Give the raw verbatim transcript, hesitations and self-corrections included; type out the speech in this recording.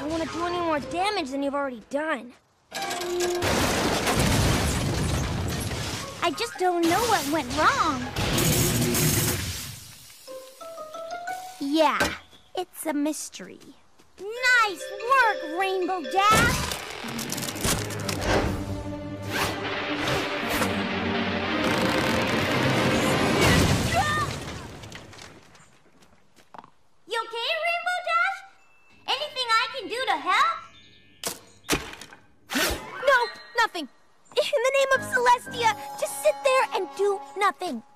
don't want to do any more damage than you've already done. I just don't know what went wrong. Yeah, it's a mystery. Nice work, Rainbow Dash! You okay, Rainbow Dash? Anything I can do to help? No, nothing. In the name of Celestia, just sit there and do nothing.